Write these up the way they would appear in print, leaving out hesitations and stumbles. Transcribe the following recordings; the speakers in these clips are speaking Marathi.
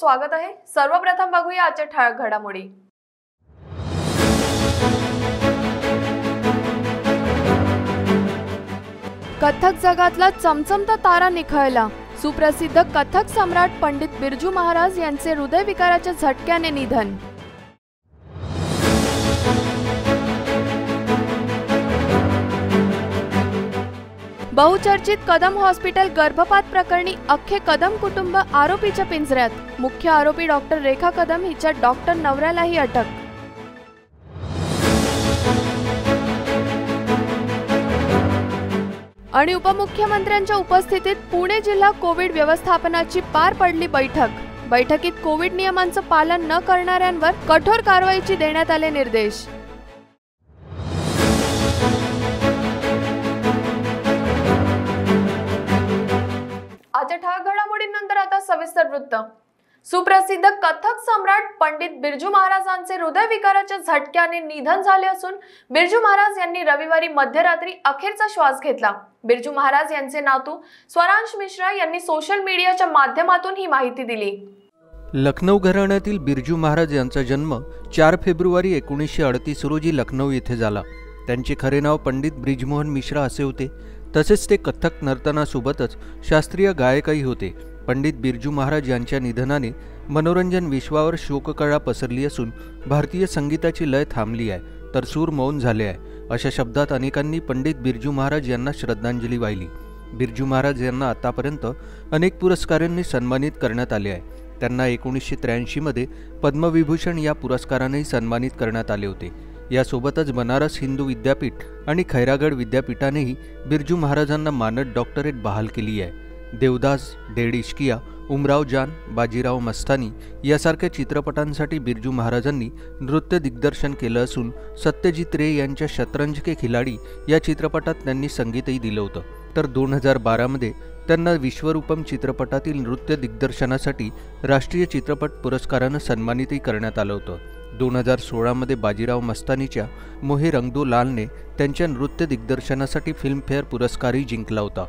स्वागत आहे। सर्वप्रथम बघूया आजच्या ठळक घडामोडी। कथक जगातला चमचमता तारा निखळला। सुप्रसिद्ध कथक सम्राट पंडित बिरजू महाराज यांचे हृदयविकाराच्या झटक्याने निधन। बहुचर्चित कदम हॉस्पिटल गर्भपात प्रकरणी अख्खे कदम कुटुंब आरोपीच्या पिंजऱ्यात। मुख्य आरोपी डॉक्टर रेखा कदम हिच्या डॉक्टर नवऱ्यालाही अटक। आणि उपमुख्यमंत्र्यांच्या उपस्थितीत पुणे जिल्हा कोविड व्यवस्थापनाची पार पडली बैठक। बैठकीत कोविड नियमांचं पालन न करणाऱ्यांवर कठोर कारवाईची देण्यात आले निर्देश। आजच्या ठळक घडामोडींनंतर आता सविस्तर वृत्त। सुप्रसिद्ध कथक सम्राट पंडित बिरजू महाराजांचे हृदयविकाराच्या झटक्याने निधन झाले असून बिरजू महाराज यांनी रविवारी मध्यरात्री अखेरचा श्वास घेतला। बिरजू महाराज यांचे नातू स्वरांश मिश्रा यांनी सोशल मीडियाच्या माध्यमातून ही माहिती दिली। लखनौ घराण्यातील बिरजू महाराज यांचा जन्म 4 फेब्रुवारी 1938 रोजी लखनौ येथे झाला। त्यांचे खरे नाव पंडित ब्रिजमोहन मिश्रा असे होते। तसेच ते कथक नर्तनासोबतच शास्त्रीय गायकही होते। पंडित बिरजू महाराज यांच्या निधनाने मनोरंजन विश्वावर शोककळा पसरली असून भारतीय संगीताची लय थांबली आहे, तर सूर मौन झाले आहे। अशा शब्दात अनेकांनी पंडित बिरजू महाराज यांना श्रद्धांजली वाहिली। बिरजू महाराज यांना आतापर्यंत अनेक पुरस्कारांनी सन्मानित करण्यात आले आहे। त्यांना 1983 मध्ये पद्मविभूषण या पुरस्कारानेही सन्मानित करण्यात आले होते। यासोबतच बनारस हिंदू विद्यापीठ आणि खैरागड विद्यापीठानेही बिरजू महाराजांना मानद डॉक्टरेट बहाल केली आहे। देवदास, डेढ़ इश्किया, उमराव जान, बाजीराव मस्तानी यासारख्या चित्रपटांसाठी बिरजू महाराजांनी नृत्य दिग्दर्शन केलं असून सत्यजित रे यांच्या शतरंज के खिलाडी या चित्रपटात त्यांनी संगीतही दिलं होतं। तर 2012 मध्ये त्यांना विश्वरूपम चित्रपटातील नृत्य दिग्दर्शनासाठी राष्ट्रीय चित्रपट पुरस्कारानं सन्मानितही करण्यात आलं होतं। 2016 मध्ये बाजीराव मस्तानीच्या मोहे रंग दो लालने त्यांच्या नृत्य दिग्दर्शनासाठी फिल्मफेअर पुरस्कारही जिंकला होता।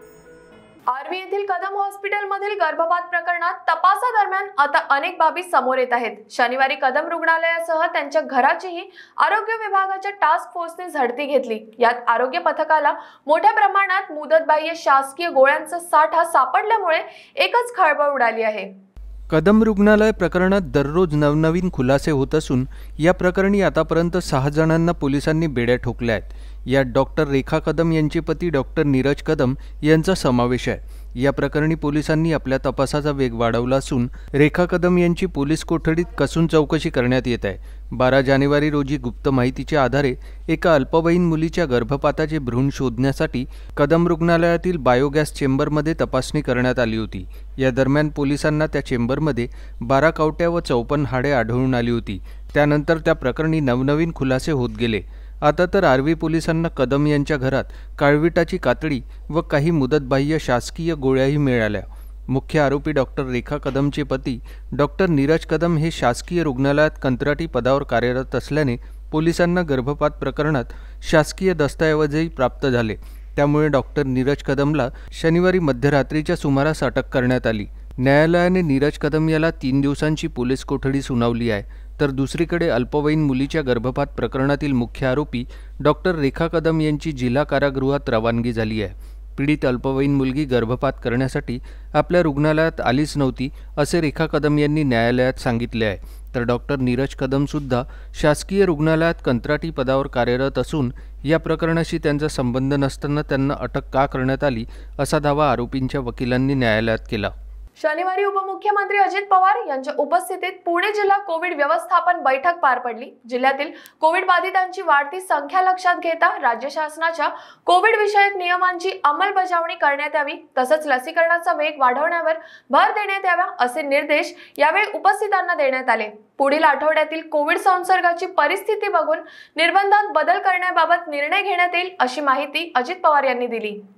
आर्वी येथील कदम हॉस्पिटलमधील गर्भपात प्रकरणात तपासादरम्यान आता अनेक बाबी समोर येत आहेत। शनिवारी कदम रुग्णालयासह त्यांच्या घराचीही आरोग्य विभागाच्या टास्क फोर्सने झडती घेतली। यात आरोग्य पथकाला मोठ्या प्रमाणात मुदतबाह्य शासकीय गोळ्यांचा साठा सापडल्यामुळे एकच खळबळ उडाली आहे। कदम रुग्णालय प्रकरणात दररोज नवनवीन खुलासे होत असून या प्रकरणी आतापर्यंत 6 जणांना पोलिसांनी बेड्या ठोकल्या आहेत। यात डॉक्टर रेखा कदम यांचे पती डॉक्टर नीरज कदम यांचा समावेश आहे। या प्रकरणी पोलिसांनी आपल्या तपासाचा वेग वाढवला असून रेखा कदम यांची पोलीस कोठडीत कसून चौकशी करण्यात येत आहे। 12 जानेवारी रोजी गुप्त माहितीच्या आधारे एका अल्पवयीन मुलीच्या गर्भपाताचे भ्रूण शोधण्यासाठी कदम रुग्णालयातील बायोगॅस चेंबरमध्ये तपासणी करण्यात आली होती। या दरम्यान पोलिसांना त्या चेंबरमध्ये 12 कावट्या व 54 हाडे आढळून आली होती। त्यानंतर त्या प्रकरणी नवनवीन खुलासे होत गेले। आता तर आर्वी पोलिसांना कदम यांच्या घरात काळविटाची कातडी व काही मुदतबाह्य शासकीय गोळ्याही मिळाल्या। मुख्य आरोपी डॉक्टर रेखा कदमचे पती डॉक्टर नीरज कदम हे शासकीय रुग्णालयात कंत्राटी पदावर कार्यरत असल्याने पोलिसांना गर्भपात प्रकरणात शासकीय दस्तऐवजही प्राप्त झाले। त्यामुळे डॉक्टर नीरज कदमला शनिवारी मध्यरात्रीच्या सुमारास अटक करण्यात आली। न्यायालयाने नीरज कदम याला 3 दिवसांची पोलीस कोठडी सुनावली आहे। तर दुसरीकडे अल्पवयीन मुलीच्या गर्भपात प्रकरणातील मुख्य आरोपी डॉक्टर रेखा कदम यांची जिल्हा कारागृहात रवानगी झाली आहे। पीडित अल्पवयीन मुलगी गर्भपात करण्यासाठी आपल्या रुग्णालयात आलीच नव्हती असे रेखा कदम यांनी न्यायालयात सांगितले आहे। तर डॉक्टर नीरज कदम सुद्धा शासकीय रुग्णालयात कंत्राटी पदावर कार्यरत असून या प्रकरणाशी त्यांचा संबंध नसताना त्यांना अटक का करण्यात आली असा दावा आरोपींच्या वकिलांनी न्यायालयात केला। शनिवारी उपमुख्यमंत्री अजित पवार यांच्या उपस्थितीत पुणे जिल्हा कोविड व्यवस्थापन बैठक पार पडली। जिल्ह्यातील कोविड बाधितांची वाढती संख्या लक्षात घेता राज्य शासनाच्या कोविड विषयक नियमांची अंमलबजावणी करण्यात यावी, तसंच लसीकरणाचा वेग वाढवण्यावर भर देण्यात यावा असे निर्देश यावेळी उपस्थितांना देण्यात आले। पुढील आठवड्यातील कोविड संसर्गाची परिस्थिती बघून निर्बंधात बदल करण्याबाबत निर्णय घेण्यात येईल अशी माहिती अजित पवार यांनी दिली।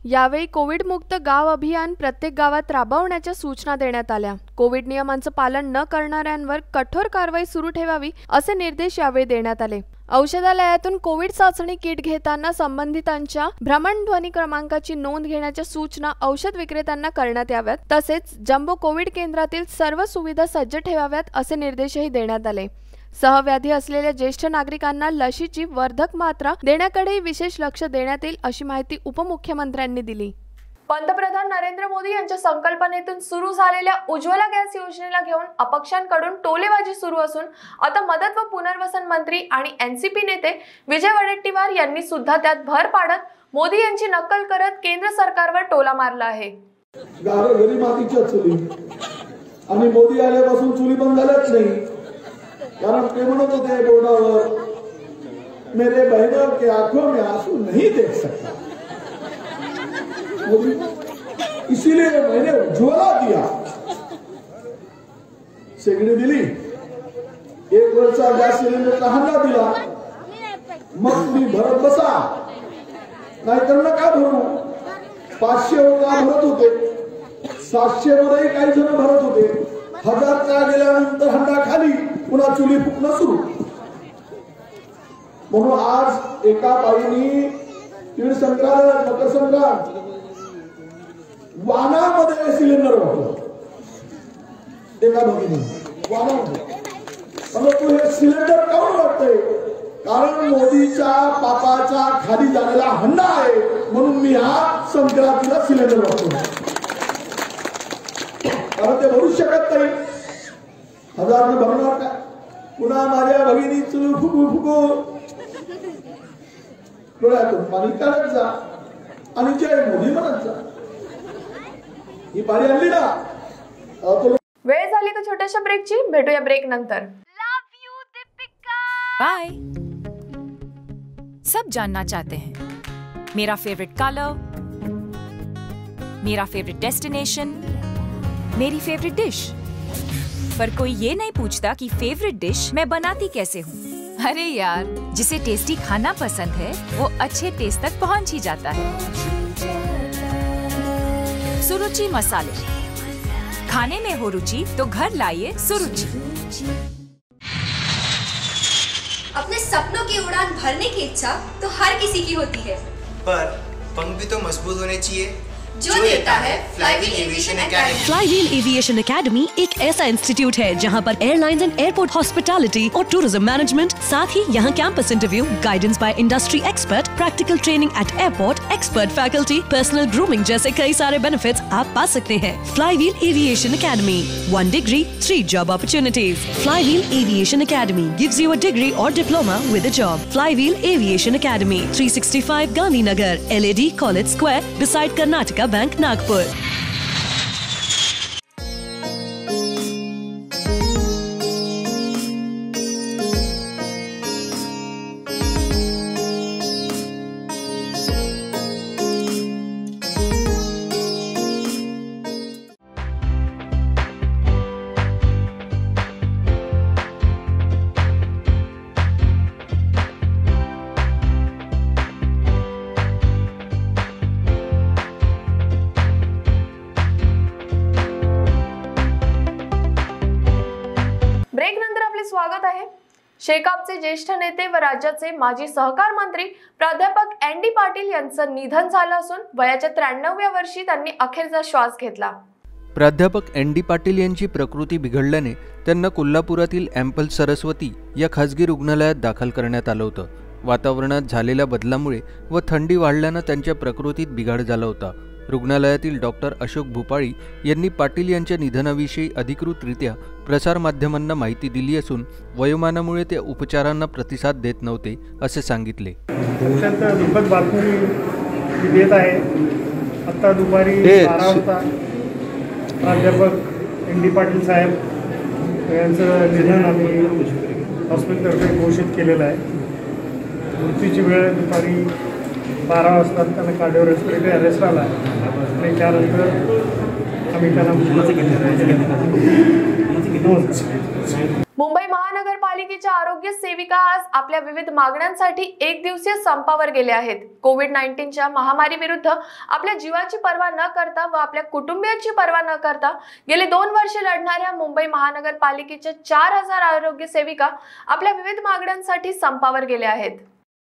यावेळी कोविडमुक्त गाव अभियान प्रत्येक गावात राबवण्याच्या सूचना देण्यात आल्या। कोविड नियमांचं पालन न करणाऱ्यांवर कठोर कारवाई सुरू ठेवावी असे निर्देश यावेळी देण्यात आले। औषधालयातून कोविड चाचणी किट घेताना संबंधितांच्या भ्रमणध्वनी क्रमांकाची नोंद घेण्याच्या सूचना औषध विक्रेत्यांना करण्यात याव्यात। तसेच जम्बो कोविड केंद्रातील सर्व सुविधा सज्ज ठेवाव्यात असे निर्देशही देण्यात आले। सहव्याधी असलेल्या ज्येष्ठ नागरिकांना लशीची वर्धक मात्रा देण्याकडेही विशेष लक्ष देण्यात येईल अशी माहिती उपमुख्यमंत्र्यांनी दिली। पंतप्रधान नरेंद्र मोदी यांच्या संकल्पनेतून सुरू झालेल्या उज्ज्वला गॅस योजनेला घेऊन अपक्षांकडून टोलेबाजी सुरू असून आता मदत व पुनर्वसन मंत्री आणि एनसीपी नेते विजय वडेट्टीवार यांनी सुद्धा त्यात भर पाडत मोदी यांची नक्कल करत केंद्र सरकारवर टोला मारला आहे। घरी मातीच्या चुली आणि मोदी आल्यापासून चुली बंद झाल्याच नाही, कारण ते म्हणत होते बोर्डावर, मेरे बहनों के आंखों में आंसू नहीं देख सकता मोदी, इसीलिए मैंने उज्ज्वला दिया, शेगडी दिली, 1 वर्षा गॅस सिलेंडरचा हंडा दिला, मग तुम्ही भरत बसा, नाहीतर नका भरू। 500 भरत होते, 700 वरही काही जण भरत होते, 1000 गेल्यानंतर हंडा खाली, पुन्हा चुली फुकणं सुरू। म्हणून आज एका बाईनी तीळ संक्रांत, मकर संक्रांत वानामध्ये सिलेंडर वापरलं, एका भगिनी वानामध्ये। परंतु हे सिलेंडर काऊन वाटतंय? कारण मोदीच्या पापाच्या खाली झालेला हंडा आहे, म्हणून मी हा संक्रांतीला सिलेंडर वापरतो, कारण ते भरू शकत नाही। 1000 भरणार का? पुन्हा माझ्या भगिनी चुल फुकू फुकू डोळ्यातून पाणी काढत जा आणि जय मोदी म्हणत जा। ही पाणी आणली ना। वेळ झाली का छोट्याशा ब्रेकची, भेटूया ब्रेक नंतर। बाय। सब जानना चाहते हैं मेरा फेवरेट कलर, मेरा फेवरेट डेस्टिनेशन, मेरी फेवरेट डिश, पर कोई ये नहीं पूछता कि फेवरेट डिश मैं बनाती कैसे हूँ। अरे यार, जिसे टेस्टी खाना पसंद है वो अच्छे टेस्ट तक पहुँच ही जाता है। सुरुचि मसाले, खाने में हो रुचि तो घर लाइए सुरुचि। अपने सपनों की उड़ान भरने की इच्छा तो हर किसी की होती है, पर पंख भी तो मजबूत होने चाहिए, जो देता है Flywheel Aviation Academy. Flywheel Aviation Academy एक ऐसा इंस्टीट्यूट है जहां पर एयरलाइंस एंड एयरपोर्ट हॉस्पिटैलिटी और टूरिज्म मैनेजमेंट, साथ ही यहां campus interview, guidance by industry expert, practical training at airport, expert faculty, personal grooming जैसे कई सारे बेनिफिट्स आप पा सकते हैं। Flywheel Aviation Academy, 1 degree, 3 job opportunities। Flywheel Aviation Academy gives you a degree or diploma with a job। Flywheel Aviation academy, 365 Gandhinagar, LAD college square, beside Karnataka bank, Nagpur. Break नंतर आपले स्वागत आहे। शेकापचे ज्येष्ठ नेते व राज्याचे माजी सहकार मंत्री प्राध्यापक ND पाटील यांचं निधन झालं असून वयाच्या 93व्या वर्षी त्यांनी अखेरचा श्वास घेतला। प्राध्यापक ND पाटील यांची प्रकृती बिघडल्याने त्यांना कोल्हापुरातील एम्पल सरस्वती या खासगी रुग्णालयात दाखल करण्यात आलं होतं। वातावरणात झालेल्या बदलामुळे व थंडी वाढल्यानं त्यांच्या प्रकृतीत बिघाड झाला होता। रुग्णालयातील डॉक्टर अशोक भूपाळी यांनी पाटील यांच्या निधनाविषयी अधिकृतरित्या प्रसारमाध्यमांना माहिती दिली असून वयोमानामुळे ते उपचारांना प्रतिसाद देत नव्हते असे सांगितले। अत्यंत दुःखद बातमी देत आहे। आता दुपारी 12 वाजता प्राध्यापक ND पाटील साहेब यांचं निधन आम्ही हॉस्पिटलतर्फे घोषित केलेलं आहे। मृत्यूची वेळ दुपारी 12 वाजता त्यांना कार्डिओरेस्पिरेटरी अरेस्ट आला आणि त्यानंतर आम्ही त्यांना मुंबई महानगरपालिकेच्या आरोग्य सेविका आज आपल्या विविध मागण्यांसाठी एक दिवसीय संपावर गेल्या आहेत। कोविड-19च्या महामारी विरुद्ध आपल्या जीवाची पर्वा न करता व आपल्या कुटुंबियांची पर्वा न करता गेले 2 वर्षे लढणाऱ्या मुंबई महानगरपालिकेच्या 4000 आरोग्य सेविका आपल्या विविध मागण्यांसाठी संपावर गेल्या आहेत।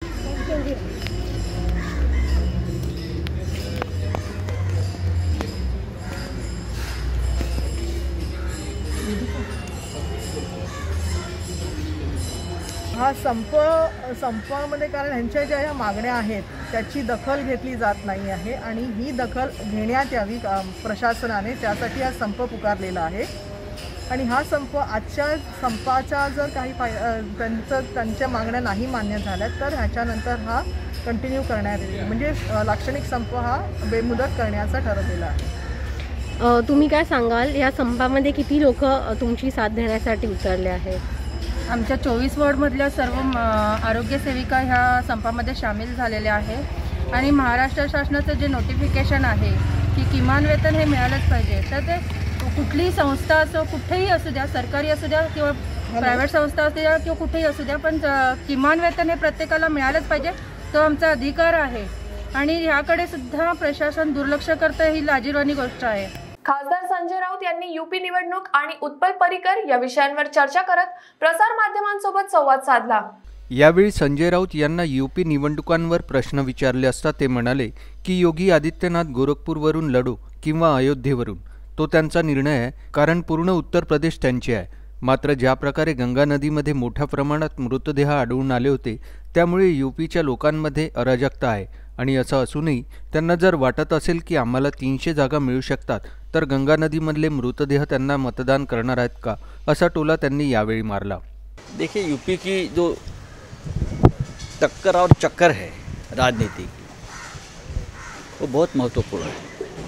हा संपामध्ये कारण ह्यांच्या ज्या ह्या मागण्या आहेत त्याची दखल घेतली जात नाही आहे आणि ही दखल घेण्यात यावी प्रशासनाने, त्यासाठी हा संप पुकारलेला आहे। आणि हा संप आजच्या संपाच्या जर काही त्यांच्या मागण्या नाही मान्य झाल्या तर ह्याच्यानंतर हा कंटिन्यू करण्यात येईल, म्हणजे लाक्षणिक संप हा बेमुदत करण्याचा ठरवलेला आहे। तुम्ही काय सांगाल, या संपामध्ये किती लोक तुमची साथ देण्यासाठी उतरले आहेत? आमच्या 24 वॉर्डमधल्या सर्व आरोग्य सेविका ह्या संपामध्ये सामील झालेल्या आहे आणि महाराष्ट्र शासनाचं जे नोटिफिकेशन आहे की किमान वेतन हे मिळालंच पाहिजे, तर ते कुठलीही संस्था असो, कुठेही असू द्या, सरकारी असू द्या किंवा प्रायव्हेट संस्था असू द्या किंवा कुठेही असू द्या, पण किमान वेतन हे प्रत्येकाला मिळालंच पाहिजे, तो आमचा अधिकार आहे। आणि ह्याकडे सुद्धा प्रशासन दुर्लक्ष करतं, ही लाजिरवाणी गोष्ट आहे। खासदार संजय राऊत यांनी यूपी निवडणूक आणि उत्पल पर्रिकर या विषयांवर चर्चा करत प्रसार माध्यमांसोबत संवाद साधला। यावेळी संजय राऊत यांना यूपी निवडणुकांवर प्रश्न विचारले असता ते म्हणाले की योगी आदित्यनाथ गोरखपूरवरून लढो किंवा अयोध्येवरून, तो त्यांचा निर्णय आहे, कारण पूर्ण उत्तर प्रदेश त्यांचे आहे। मात्र ज्या प्रकारे गंगा नदीमध्ये मोठ्या प्रमाणात मृतदेह आढळून आले होते त्यामुळे यूपीच्या लोकांमध्ये अराजकता आहे आणि असं असूनही त्यांना जर वाटत असेल की आम्हाला 300 जागा मिळू शकतात तर गंगा नदीमधले मृतदेह त्यांना मतदान करणार आहेत का, असा टोला त्यांनी यावेळी मारला। देखिए, यूपी की जो टक्कर और चक्कर है राजनीति की, वो बहुत महत्वपूर्ण है।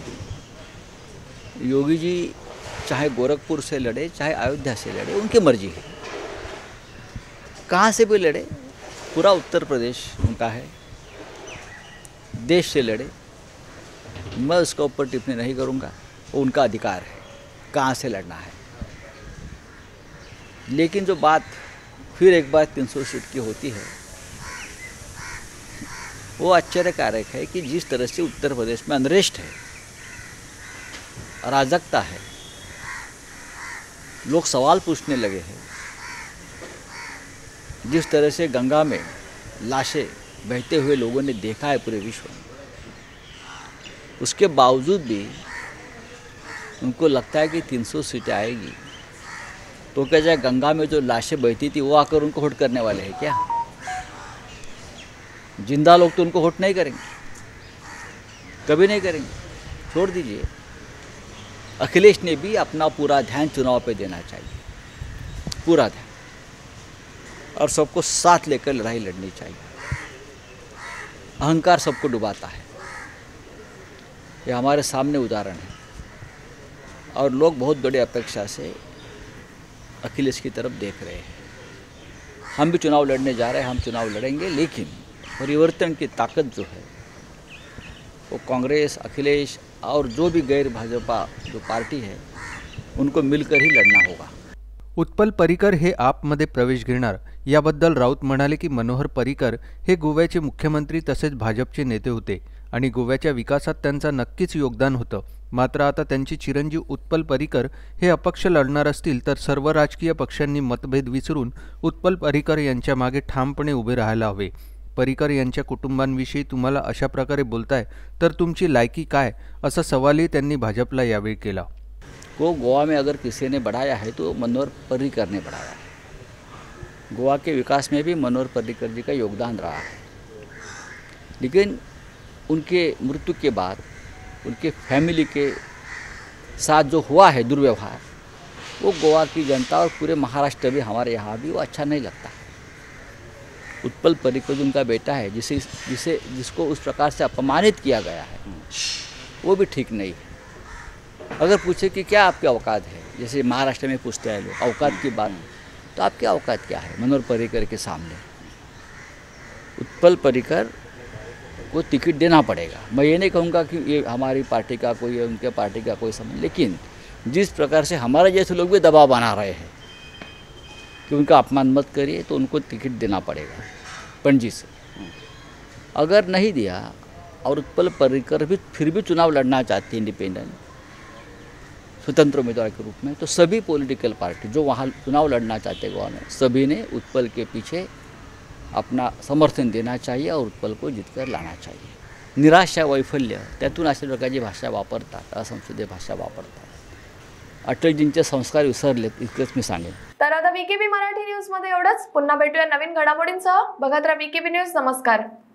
योगी जी चाहे गोरखपुर से लड़े चाहे अयोध्या से लड़े, उनकी मर्जी है, कहाँ से भी लड़े, पूरा उत्तर प्रदेश उनका है। देश से लड़े, मैं उसका ऊपर टिप्पणी नहीं करूँगा, वो उनका अधिकार है कहाँ से लड़ना है। लेकिन जो बात फिर एक बार 300 सीट की होती है, वो आश्चर्यकारक है कि जिस तरह से उत्तर प्रदेश में अनरेस्ट है, अराजकता है, लोग सवाल पूछने लगे हैं, जिस तरह से गंगा में लाशें बहते हुए लोगों ने देखा है पूरे विश्व में, उसके बावजूद भी उनको लगता है कि 300 सीटें आएगी तो क्या जाए गंगा में जो लाशें बहती थी वो आकर उनको वोट करने वाले हैं क्या? जिंदा लोग तो उनको वोट नहीं करेंगे, कभी नहीं करेंगे, छोड़ दीजिए। अखिलेश ने भी अपना पूरा ध्यान चुनाव पे देना चाहिए, पूरा ध्यान, और सबको साथ लेकर लड़ाई लड़नी चाहिए। अहंकार सबको डुबाता है, ये हमारे सामने उदाहरण है, और लोग बहुत बड़ी अपेक्षा से अखिलेश की तरफ देख रहे हैं। हम भी चुनाव लड़ने जा रहे हैं, हम चुनाव लड़ेंगे, लेकिन परिवर्तन की ताकत जो है वो कांग्रेस, अखिलेश और जो भी गैर भाजपा जो पार्टी है उनको मिलकर ही लढना होगा। उत्पल पर्रिकर हे आपमध्ये प्रवेश घेणार याबद्दल राऊत म्हणाले की मनोहर पर्रिकर हे गोव्याचे मुख्यमंत्री तसेच भाजपचे नेते होते आणि गोव्याच्या विकासात त्यांचा नक्कीच योगदान होतं। मात्र आता त्यांचे चिरंजीव उत्पल पर्रिकर हे अपक्ष लढणार असतील तर सर्व राजकीय पक्षांनी मतभेद विसरून उत्पल पर्रिकर यांच्या मागे ठामपणे उभे राहायला हवे। पर्रिकर यांच्या कुटुंबांविषयी तुम्हाला अशा प्रकारे बोलताय तर तुमची लायकी काय, असा सवालही त्यांनी भाजपला यावेळी केला। को गोवा में अगर किसी ने बढ़ाया है तो मनोहर पर्रिकर ने बढ़ाया है। गोवा के विकास में भी मनोहर पर्रिकर जी का योगदान रहा है, लेकिन उनके मृत्यु के बाद उनके फैमिली के साथ जो हुआ है दुर्व्यवहार, वो गोवा की जनता और पूरे महाराष्ट्र भी, हमारे यहाँ भी, वो अच्छा नहीं लगता। उत्पल पर्रिकर उनका बेटा है, जिसको उस प्रकार से अपमानित किया गया है, वो भी ठीक नहीं है। अगर पूछे कि क्या आपकी औकात है, जैसे महाराष्ट्र में पूछते हैं लोग औकात की बात, तो आपकी औकात क्या है मनोहर पर्रिकर के सामने? उत्पल पर्रिकर को टिकट देना पड़ेगा। मैं ये नहीं कहूँगा कि ये हमारी पार्टी का कोई, उनके पार्टी का कोई संबंध, लेकिन जिस प्रकार से हमारे जैसे लोग भी दबाव बना रहे हैं कि उनका अपमान मत करिए, तो उनको टिकट देना पड़ेगा पणजी से। अगर नहीं दिया और उत्पल पर्रिकर भी फिर भी चुनाव लड़ना चाहती है इंडिपेंडेंट स्वतंत्र उम्मीदवार के रूप में, तो सभी पॉलिटिकल पार्टी जो वहाँ चुनाव लड़ना चाहते गोवा में, सभी ने उत्पल के पीछे अपना समर्थन देना चाहिए और उत्पल को जीतकर लाना चाहिए। निराशा वैफल्य त्यातून अशा प्रकारची भाषा वापरतात, असंसदीय भाषा वापरतात। अटलजींचे संस्कार विसरलेत इतकंच मी सांगेन। तर आता VKB मराठी न्यूज मध्ये एवढंच। पुन्हा भेटूया नवीन घडामोडींसह। बघत राहा VKB न्यूज। नमस्कार।